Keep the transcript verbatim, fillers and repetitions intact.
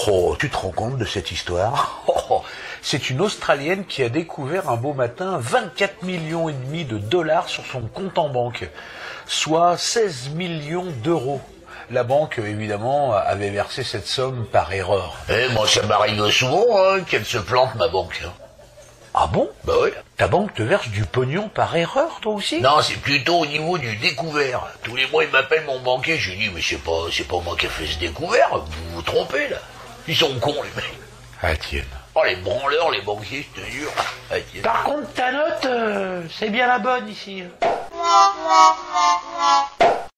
Oh, tu te rends compte de cette histoire? Oh, c'est une Australienne qui a découvert un beau matin vingt-quatre millions et demi de dollars sur son compte en banque, soit seize millions d'euros. La banque, évidemment, avait versé cette somme par erreur. Eh, moi, ça m'arrive souvent, hein, qu'elle se plante, ma banque. Ah bon? Bah oui. Ta banque te verse du pognon par erreur, toi aussi? Non, c'est plutôt au niveau du découvert. Tous les mois, il m'appelle mon banquier, je lui dis, mais c'est pas, c'est pas moi qui ai fait ce découvert, vous vous trompez, là. Ils sont cons, les mecs. Ah, tienne. Oh, les branleurs, les banquiers, je te jure. Ah, tienne. Par contre, ta note, euh, c'est bien la bonne ici.